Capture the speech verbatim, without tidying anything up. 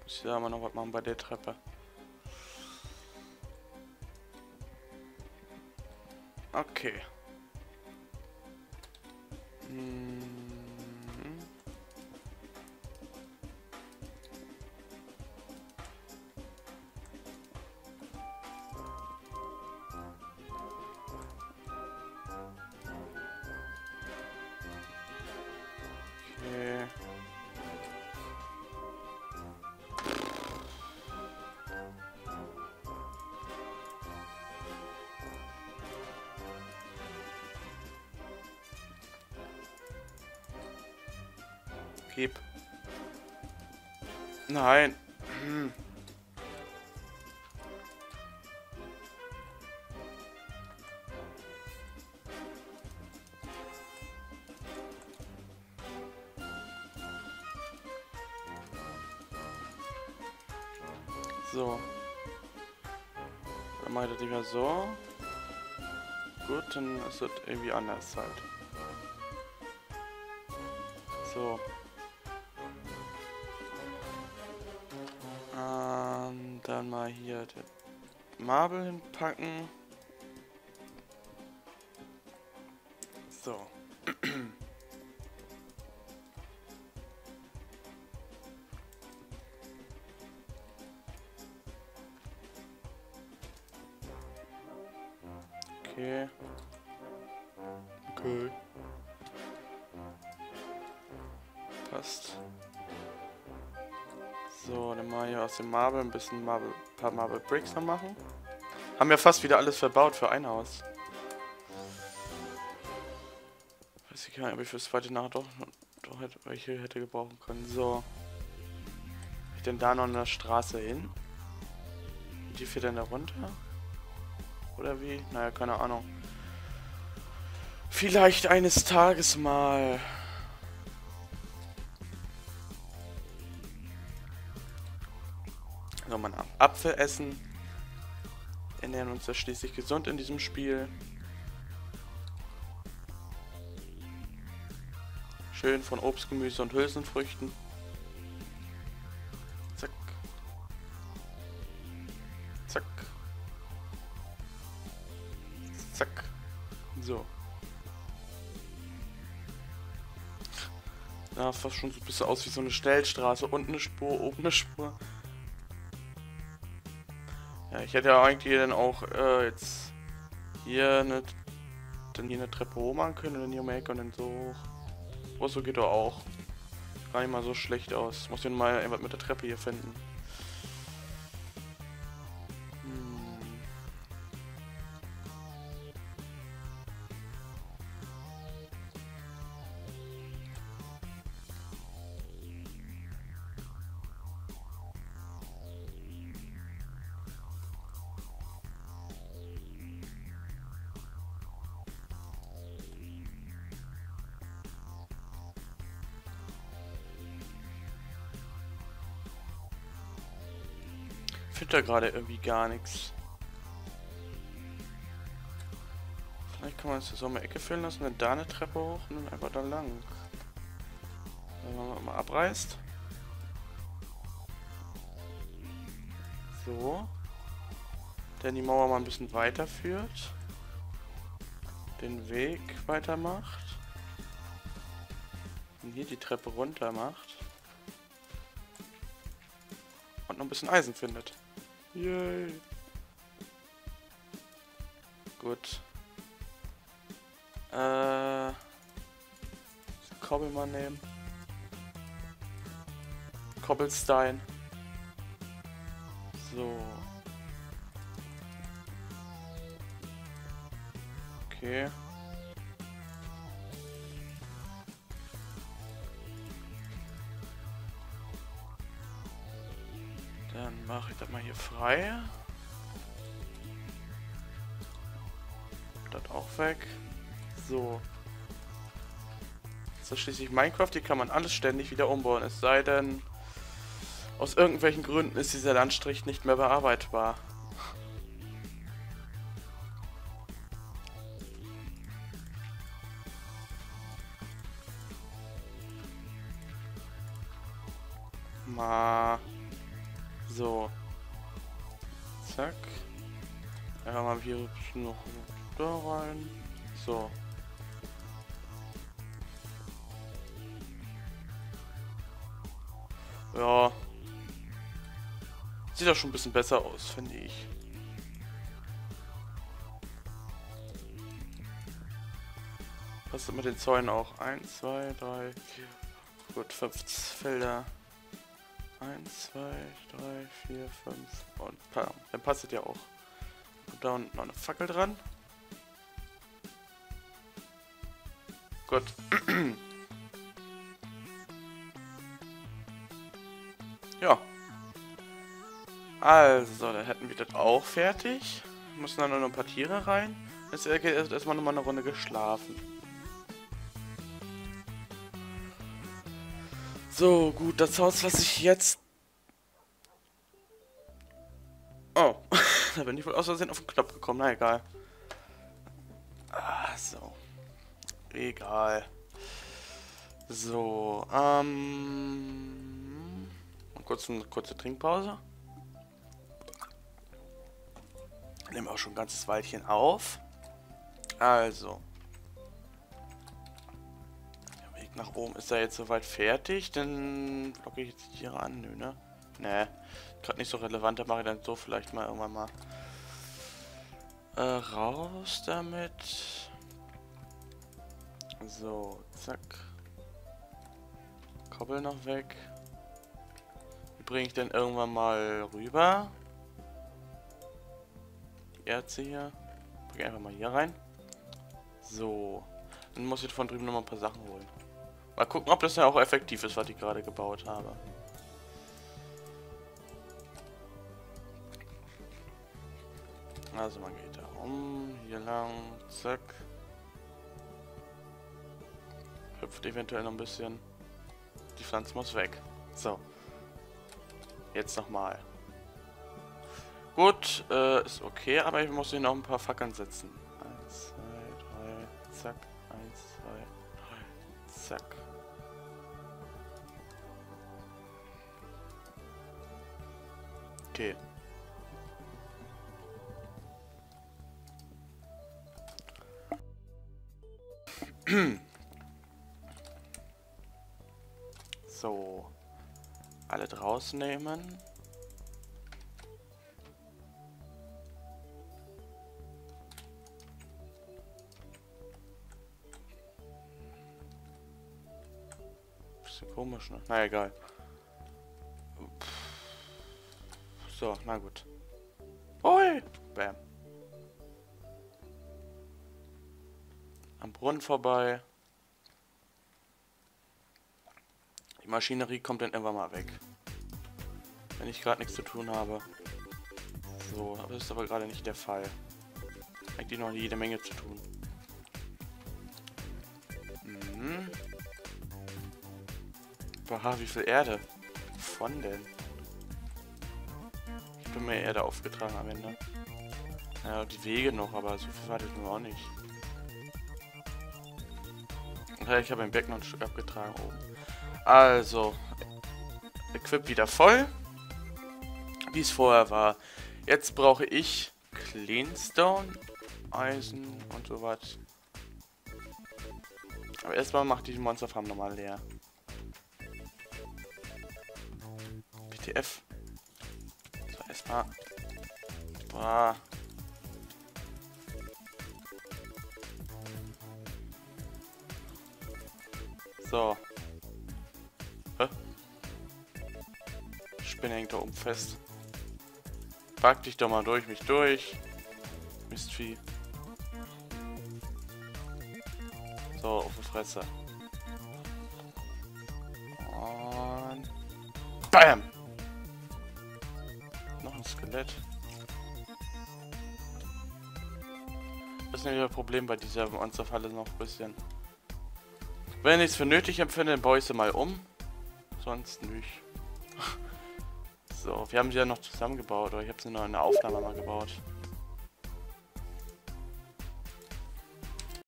Ich da mal noch was machen bei der Treppe. Okay. Hm. Okay. Gib. Nein. Hm. So. Dann mache ich das nicht mehr so. Gut, dann ist das irgendwie anders halt. So. Ähm, dann mal hier den Marble hinpacken. So. Okay. Okay. Passt. So, dann mal hier aus dem Marble ein bisschen Marble, paar Marble Bricks noch machen. Haben ja fast wieder alles verbaut für ein Haus. Weiß ich gar nicht, ob ich fürs zweite nach doch, doch hätte, welche hätte gebrauchen können. So. Ich denn da noch eine Straße hin? Die fährt dann da runter? Oder wie? Naja, keine Ahnung. Vielleicht eines Tages mal. Soll man Apfel essen? Wir ernähren uns ja schließlich gesund in diesem Spiel. Schön von Obst, Gemüse und Hülsenfrüchten. Zack. Zack. Zack. So. Ja, fast schon so ein bisschen aus wie so eine Schnellstraße. Unten eine Spur, oben eine Spur. Ja, ich hätte ja eigentlich dann auch äh, jetzt hier eine, dann hier eine Treppe hoch machen können und dann hier um die Ecke und dann so hoch. Oh, so geht doch auch. Gar nicht mal so schlecht aus. Muss ich mal irgendwas mit der Treppe hier finden. Hm. Ich finde da gerade irgendwie gar nichts. Vielleicht kann man es so eine Ecke füllen lassen, dann da eine Treppe hoch und dann einfach da lang. Wenn man mal abreißt. So. Dann die Mauer mal ein bisschen weiterführt. Den Weg weitermacht. Und hier die Treppe runter macht. Und noch ein bisschen Eisen findet. Yay. Gut. Äh. Kobbel mal nehmen. Cobblestein. So. Okay. Dann mache ich das mal hier frei. Das auch weg. So. Das ist schließlich Minecraft, hier kann man alles ständig wieder umbauen. Es sei denn, aus irgendwelchen Gründen ist dieser Landstrich nicht mehr bearbeitbar. Ma. So. Zack. Ja, mal hier noch da rein. So. Ja. Sieht doch schon ein bisschen besser aus, finde ich. Passt mit den Zäunen auch. eins, zwei, drei, vier. Gut, fünf Felder. eins, zwei, drei, vier, fünf. Und pam. Dann passt es ja auch. Und da unten noch eine Fackel dran. Gut. Ja. Also, dann hätten wir das auch fertig. Müssen dann noch ein paar Tiere rein. Jetzt geht erst erstmal nochmal eine Runde geschlafen. So, gut, das Haus lasse ich jetzt... Oh, da bin ich wohl aus Versehen auf den Knopf gekommen. Na, egal. Ah, so. Egal. So, ähm... Kurz eine kurze Trinkpause. Nehmen wir auch schon ein ganzes Weilchen auf. Also. Der Weg nach oben ist da jetzt soweit fertig. Dann blocke ich jetzt die Tiere an. Nö, ne? Ne. Gerade nicht so relevant. Da mache ich dann so vielleicht mal irgendwann mal. Äh, raus damit. So, zack. Koppel noch weg. Die bringe ich dann irgendwann mal rüber. Erze hier. Bring einfach mal hier rein. So. Dann muss ich von drüben noch mal ein paar Sachen holen. Mal gucken, ob das ja auch effektiv ist, was ich gerade gebaut habe. Also man geht da rum, hier lang, zack. Hüpft eventuell noch ein bisschen. Die Pflanze muss weg. So. Jetzt nochmal. Gut, äh, ist okay, aber ich muss hier noch ein paar Fackeln setzen. Eins, zwei, drei, zack. Eins, zwei, drei, zack. Okay. So. Alle draußen nehmen. Bisschen komisch, ne? Na egal. So, na gut. Ui! Bam. Am Brunnen vorbei. Die Maschinerie kommt dann irgendwann mal weg. Wenn ich gerade nichts zu tun habe. So, das ist aber gerade nicht der Fall. Eigentlich noch jede Menge zu tun. Mhm. Aha, wie viel Erde? Von denn? Ich habe mehr Erde aufgetragen am Ende. Ja, die Wege noch, aber so viel war das nur auch nicht. Ja, ich habe im Becken noch ein Stück abgetragen oben. Also, Equip wieder voll. Wie es vorher war. Jetzt brauche ich Cleanstone, Eisen und so was. Aber erstmal macht die Monsterfarm nochmal leer. B T F. So, erstmal. Boah. So. Hä? Spinne hängt da oben fest. Pack dich doch mal durch mich durch. Mistvieh. So, auf die Fresse. Und... BAM! Noch ein Skelett. Das ist nämlich ein Problem bei dieser Monsterfalle noch ein bisschen. Wenn ich es für nötig empfinde, dann baue ich sie mal um. Sonst nicht. So, wir haben sie ja noch zusammengebaut, oder ich habe sie noch in der Aufnahme mal gebaut.